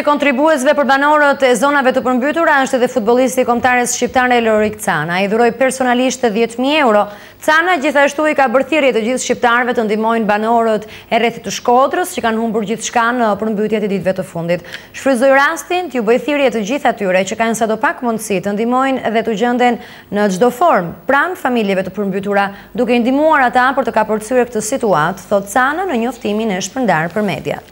Kontribuesve për banorët e zonave të përmbytura është edhe futbollisti kombëtares shqiptare Lorik Cana. I dhuroi personalisht 10.000 euro. Cana gjithashtu i ka bërë thirrje të gjithë shqiptarëve të ndihmojnë banorët e rrethit të Shkodrës që kanë humbur gjithçka në përmbytjet e ditëve të fundit. Shfrytëzoi rastin t'ju bëj thirrje të gjithë atyre që kanë sadopak mundësi të ndihmojnë dhe të gjenden në çdo formë pranë familjeve të përmbytura, duke i ndihmuar ata për të kapërcyer këtë situatë, thot Cana në njoftimin e shpërndarë për media.